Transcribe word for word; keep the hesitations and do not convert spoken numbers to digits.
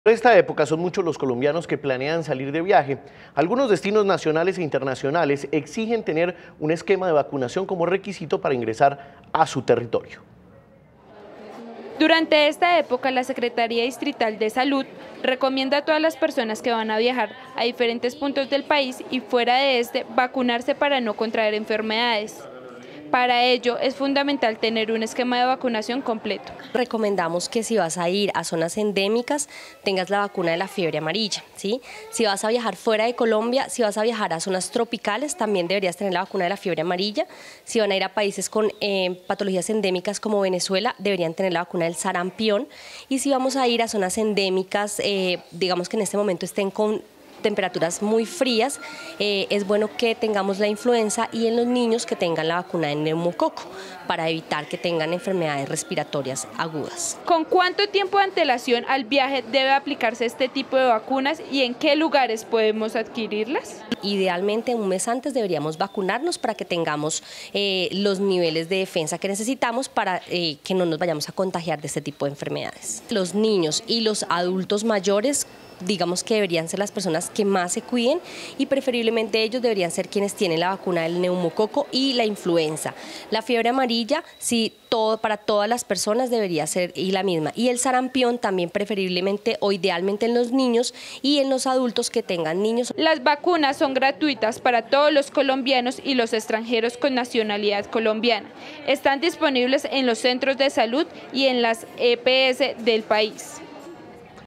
Por esta época son muchos los colombianos que planean salir de viaje. Algunos destinos nacionales e internacionales exigen tener un esquema de vacunación como requisito para ingresar a su territorio. Durante esta época, la Secretaría Distrital de Salud recomienda a todas las personas que van a viajar a diferentes puntos del país y fuera de este vacunarse para no contraer enfermedades. Para ello es fundamental tener un esquema de vacunación completo. Recomendamos que si vas a ir a zonas endémicas tengas la vacuna de la fiebre amarilla, ¿sí? Si vas a viajar fuera de Colombia, si vas a viajar a zonas tropicales también deberías tener la vacuna de la fiebre amarilla. Si van a ir a países con eh, patologías endémicas como Venezuela, deberían tener la vacuna del sarampión. Y si vamos a ir a zonas endémicas, eh, digamos que en este momento estén con temperaturas muy frías, eh, es bueno que tengamos la influenza y en los niños que tengan la vacuna de neumococo para evitar que tengan enfermedades respiratorias agudas. ¿Con cuánto tiempo de antelación al viaje debe aplicarse este tipo de vacunas y en qué lugares podemos adquirirlas? Idealmente un mes antes deberíamos vacunarnos para que tengamos eh, los niveles de defensa que necesitamos para eh, que no nos vayamos a contagiar de este tipo de enfermedades. Los niños y los adultos mayores digamos que deberían ser las personas que más se cuiden y preferiblemente ellos deberían ser quienes tienen la vacuna del neumococo y la influenza. La fiebre amarilla, sí, todo, para todas las personas debería ser y la misma. Y el sarampión también preferiblemente o idealmente en los niños y en los adultos que tengan niños. Las vacunas son gratuitas para todos los colombianos y los extranjeros con nacionalidad colombiana. Están disponibles en los centros de salud y en las E P S del país.